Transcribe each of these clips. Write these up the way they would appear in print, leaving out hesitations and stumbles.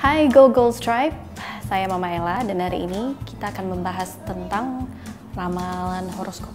Hai Go Goals Tribe, saya Mama Ella dan hari ini kita akan membahas tentang ramalan horoskop.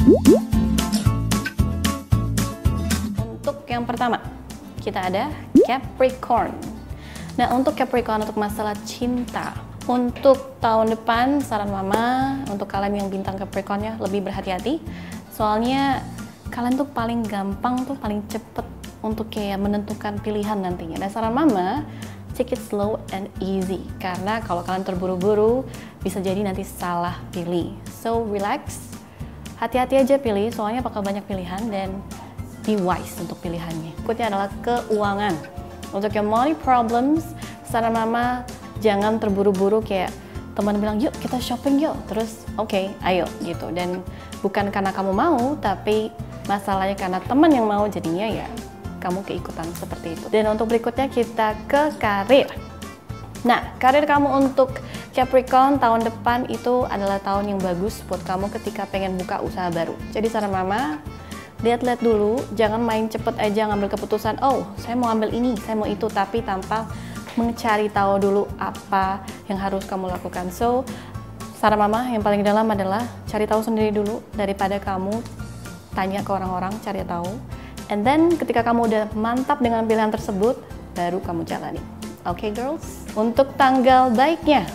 Untuk yang pertama, kita ada Capricorn. Nah, untuk Capricorn, untuk masalah cinta, untuk tahun depan saran Mama untuk kalian yang bintang Capricorn-nya lebih berhati-hati. Soalnya kalian tuh paling gampang tuh paling cepet untuk kayak menentukan pilihan nantinya. Dan saran Mama, take it slow and easy, karena kalau kalian terburu-buru bisa jadi nanti salah pilih. So relax, hati-hati aja pilih, soalnya bakal banyak pilihan dan be wise untuk pilihannya. Berikutnya adalah keuangan. Untuk yang money problems, saran Mama jangan terburu-buru kayak teman bilang yuk kita shopping yuk, terus oke, ayo gitu. Dan bukan karena kamu mau, tapi masalahnya karena teman yang mau, jadinya ya kamu keikutan seperti itu. Dan untuk berikutnya kita ke karir. Nah, karir kamu untuk Capricorn tahun depan itu adalah tahun yang bagus buat kamu ketika pengen buka usaha baru. Jadi saran Mama, lihat-lihat dulu, jangan main cepet aja ngambil keputusan, oh saya mau ambil ini, saya mau itu, tapi tanpa mencari tahu dulu apa yang harus kamu lakukan. So, saran Mama yang paling dalam adalah cari tahu sendiri dulu daripada kamu tanya ke orang-orang, cari tahu. And then ketika kamu udah mantap dengan pilihan tersebut, baru kamu jalani. Oke, girls? Untuk tanggal baiknya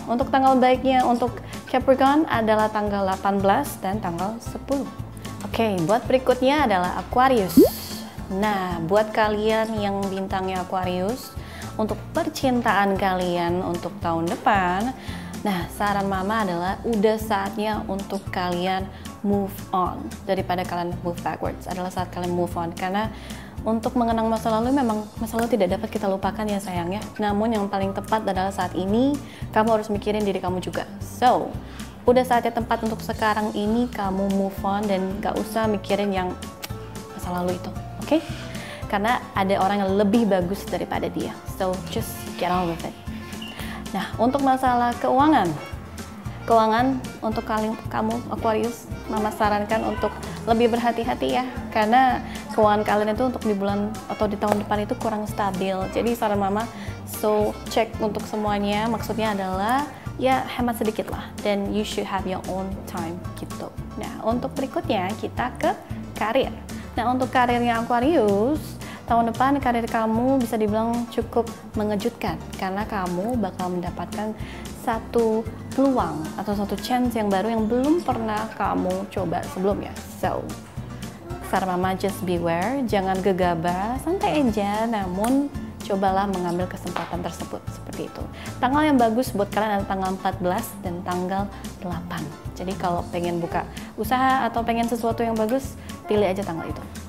untuk Capricorn adalah tanggal 18 dan tanggal 10. Oke, buat berikutnya adalah Aquarius. Nah, buat kalian yang bintangnya Aquarius, untuk percintaan kalian untuk tahun depan, nah saran Mama adalah udah saatnya untuk kalian move on daripada kalian move backwards. Adalah saat kalian move on, karena untuk mengenang masa lalu memang masa lalu tidak dapat kita lupakan ya sayangnya. Namun yang paling tepat adalah saat ini kamu harus mikirin diri kamu juga. So, udah saatnya tempat untuk sekarang ini kamu move on dan gak usah mikirin yang masa lalu itu, oke? Karena ada orang yang lebih bagus daripada dia. So, just get on with it. Nah, untuk masalah keuangan untuk kamu Aquarius, Mama sarankan untuk lebih berhati-hati ya, karena keuangan kalian itu untuk di bulan atau di tahun depan itu kurang stabil. Jadi saran Mama, so cek untuk semuanya, maksudnya adalah ya hemat sedikit lah, dan you should have your own time gitu. Nah, untuk berikutnya kita ke karir. Nah, untuk karirnya Aquarius, tahun depan karir kamu bisa dibilang cukup mengejutkan, karena kamu bakal mendapatkan satu peluang atau satu chance yang baru yang belum pernah kamu coba sebelumnya. So, saran Mama just beware, jangan gegabah, santai aja, namun cobalah mengambil kesempatan tersebut, seperti itu. Tanggal yang bagus buat kalian adalah tanggal 14 dan tanggal 8. Jadi kalau pengen buka usaha atau pengen sesuatu yang bagus, pilih aja tanggal itu.